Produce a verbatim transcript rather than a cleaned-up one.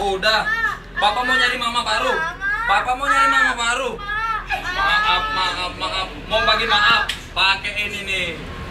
Udah. Papa mau nyari mama baru. Papa mau nyari mama baru. Maaf, maaf, maaf. Mau bagi maaf. Pakai ini nih.